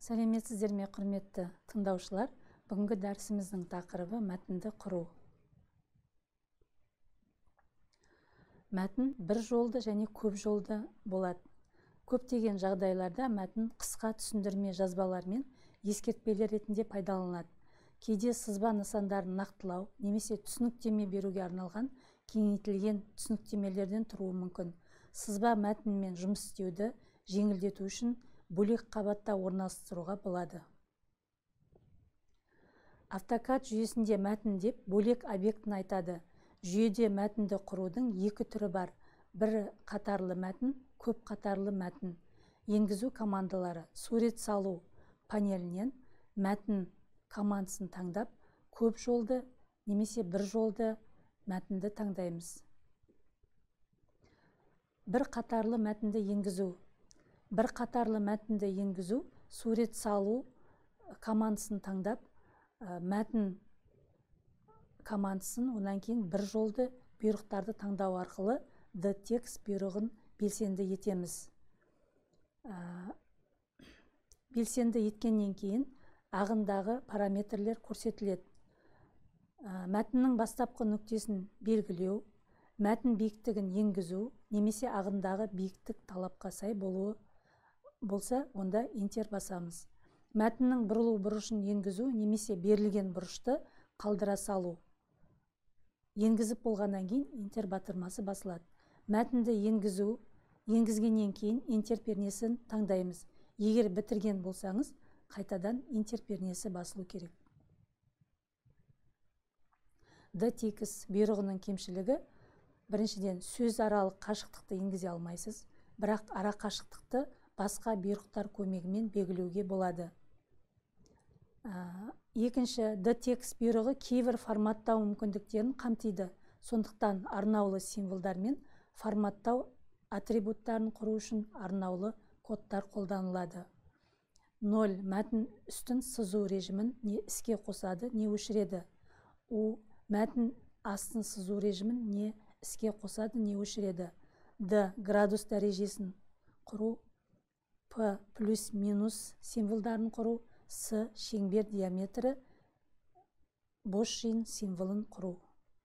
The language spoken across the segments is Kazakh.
Сәлеметсіздер ме, құрметті тыңдаушылар? Бүгінгі дәрісіміздің тақырыбы мәтінді құру. Мәтін бір жолды және көп жолды болады. Көптеген жағдайларда мәтін қысқа түсіндірме жазбалар мен ескертпелер ретінде пайдаланылады. Кейде сызба нысандарын нақтылау немесе түсініктеме беруге арналған кеңейтілген түсініктемелерден тұруы мүмкін. Сызба мәтінмен жұмыс істеуді жеңілдету үшін бөлек қабатта орналастыруға болады. AutoCAD жүйесінде мәтін деп бөлек объектін айтады. Жүйеде мәтінді құрудың екі түрі бар. Бірі қатарлы мәтін, көп қатарлы мәтін. Енгізу командалары: сурет салу панелінен мәтін командасын таңдап, көп жолды немесе бір жолды мәтінді таңдаймыз. Бір қатарлы мәтінді енгізу. Бір қатарлы мәтінді енгізу: сурет салу командасын таңдап, мәтін командасын, онан кейін бір жолды бұйрықтарды таңдау арқылы D-текст бұйрығын белсенді етеміз. Белсенді еткеннен кейін ағындағы параметрлер көрсетіледі. Мәтіннің бастапқы нүктесін белгілеу, мәтін биіктігін енгізу немесе ағындағы биіктік талапқа сай болса, онда Enter басамыз. Мәтіннің бұрылу бұрышын енгізу немесе берілген бұрышты қалдыра салу. Енгізіп болғаннан кейін Enter батырмасы басылады. Мәтінді енгізгеннен кейін Enter пернесін таңдаймыз. Егер бітірген болсаңыз, қайтадан Enter пернесі басылу керек. D-текст бұйрығының кемшілігі: біріншіден, сөз аралық қашықтықты енгізе алмайсыз, бірақ ара қашықтықты басқа бұйрықтар көмегімен белгілеуге болады. Екінші, D-текст бұйрығы кейбір форматтау мүмкіндіктерін қамтиды. Сондықтан арнаулы символдар мен форматтау атрибуттарын құру үшін арнаулы кодтар қолданылады. 0. Мәтін үстін сызу режимін не іске қосады, не өшіреді. U. Мәтін астын сызу режимін не іске қосады, не өшіреді. D. Градус дәрежесін құру. P. Плюс минус символдарын құру. С. Шеңбер диаметрі бос жиын символын құру.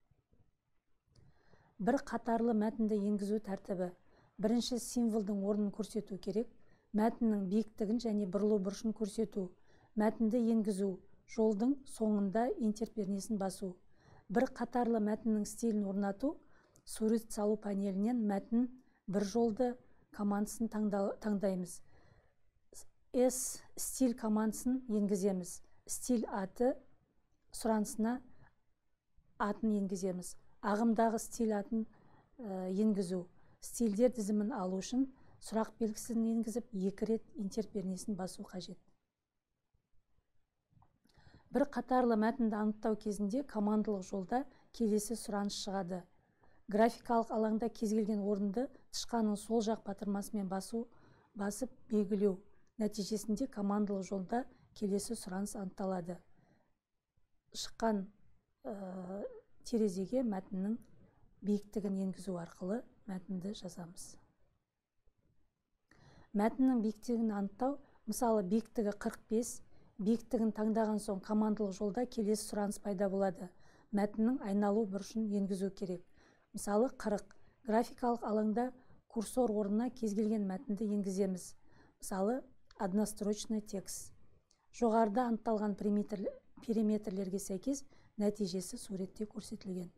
Бір қатарлы мәтінді енгізу тәртібі: бірінші, символдың орнын көрсету керек. Мәтіннің биіктігін және бұрылу бұрышын көрсету. Мәтінді енгізу: жолдың соңында Enter пернесін басу. Бір қатарлы мәтіннің стилін орнату: сурет салу панелінен мәтін бір жолды командасын таңдаймыз. S. Стиль командасын енгіземіз. Стиль аты сұранысына атын енгіземіз. Ағымдағы стиль атын енгізу: стильдер тізімін алу үшін сұрақ белгісін енгізіп, екі рет Enter пернесін басу қажет. Бір қатарлы мәтінді анықтау кезінде командалық жолда келесі сұраныс шығады: графикалық алаңда кез келген орынды тышқанның сол жақ батырмасымен басып белгілеу. Нәтижесінде командалық жолда келесі сұраныс анықталады. Шыққан терезеге мәтіннің биіктігін енгізу арқылы мәтінді жазамыз. Мәтіннің биіктігін анықтау: мысалы, биіктігі 45, биіктігін таңдаған соң командалық жолда келесі сұраныс пайда болады: мәтіннің айналу бұрышын енгізу керек. Мысалы, 40. Графикалық алаңда курсор орнына кез келген мәтінді енгіземіз. Мысалы, однострочный текст. Жоғарыда анықталған периметрлерге сәйкес нәтижесі суретте көрсетілген.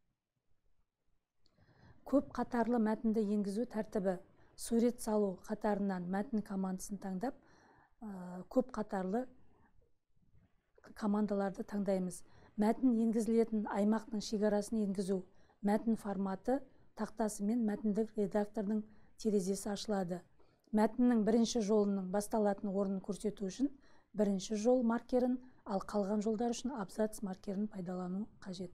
Көп қатарлы мәтінді енгізу тәртібі: сурет салу қатарынан мәтін командасын таңдап, көп қатарлы командаларды таңдаймыз. Мәтін енгізілетін аймақтың шекарасын енгізу: мәтін форматы тақтасы мен мәтіндік редактордың терезесі ашылады. Мәтіннің бірінші жолының басталатын орнын көрсету үшін бірінші жол маркерін, ал қалған жолдар үшін абзац маркерін пайдалану қажет.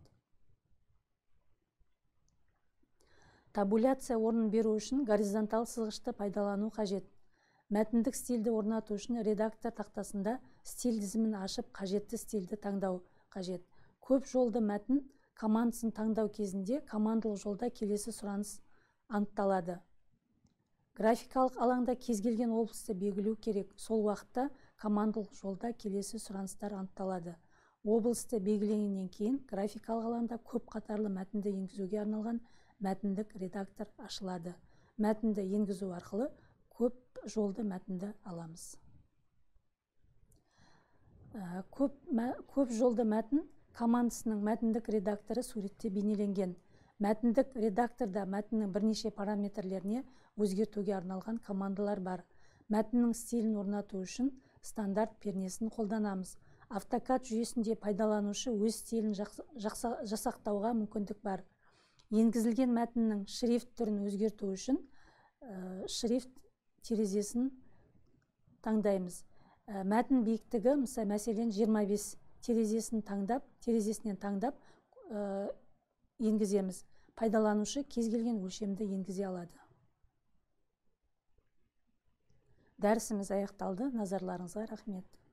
Табуляция орнын беру үшін горизонтал сызғышты пайдалану қажет. Мәтіндік стильді орнату үшін редактор тақтасында стиль тізімін ашып, қажетті стильді таңдау қажет. Көп жолды мәтін командасын таңдау кезінде командалық жолда келесі сұраныс анықталады: Графикалық алаңда кез келген облысты белгілеу керек. Сол уақытта командалық жолда келесі сұраныстар анықталады. Облысты белгіленгеннен кейін графикалық алаңда көп қатарлы мәтінді енгізуге арналған мәтіндік редактор ашылады. Мәтінді енгізу арқылы көп жолды мәтінді аламыз. Көп жолды мәтін командасының мәтіндік редакторы суретте бейнеленген. Мәтіндік редакторда мәтіннің бірнеше параметрлеріне өзгертуге арналған командалар бар. Мәтіннің стилін орнату үшін стандарт пернесін қолданамыз. AutoCAD жүйесінде пайдаланушы өз стилін жасақтауға мүмкіндік бар. Енгізілген мәтіннің шрифт түрін өзгерту үшін шрифт терезесін таңдаймыз. Мәтін биіктігі, мәселен 25 терезесінен таңдап енгіземіз. Пайдаланушы кез келген өлшемді енгізе алады. Дәрісіміз аяқталды. Назарларыңызға рахмет.